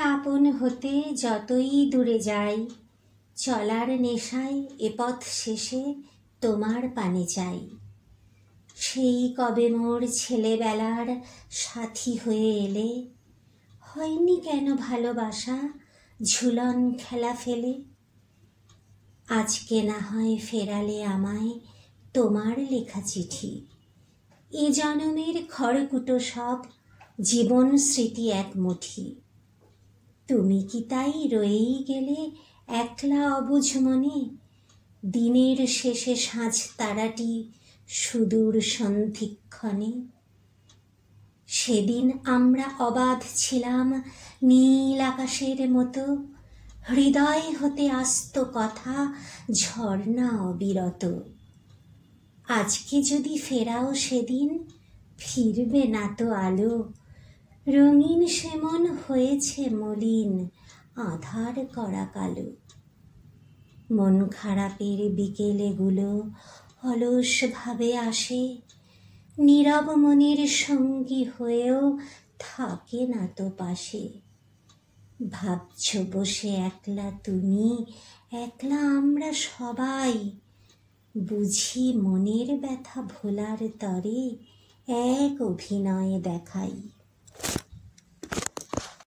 আপন হতে যতই দূরে যাই, চলার নেশায় এ পথ শেষে তোমার পানে চাই। সেই কবে মোর ছেলেবেলার সাথী হয়ে এলে, হয়নি কেন ভালোবাসা ঝুলন খেলা ফেলে। আজকে না হয় ফেরালে আমায় তোমার লেখা চিঠি, এ জনমের খড়কুটো সব জীবন স্মৃতি এক মুঠি। তুমি কি তাই রয়েই গেলে একলা অবুঝ মনে, দিনের শেষে সাঁঝ তারাটি সুদূর সন্ধিক্ষণে। সেদিন আমরা অবাধ ছিলাম নীল আকাশের মতো, হৃদয় হতে আসত কথা ঝর্ণা অবিরত। আজকে যদি ফেরাও সেদিন, ফিরবে না তো আলো, রঙিন সেমন হয়েছে মলিন আধার করা কালো। মন খারাপের বিকেলেগুলো অলস ভাবে আসে, নীরব মনের সঙ্গী হয়েও থাকে না তো পাশে। ভাবছ বসে একলা তুমি, একলা আমরা সবাই, বুঝি মনের ব্যথা ভোলার তরে এক অভিনয় দেখাই।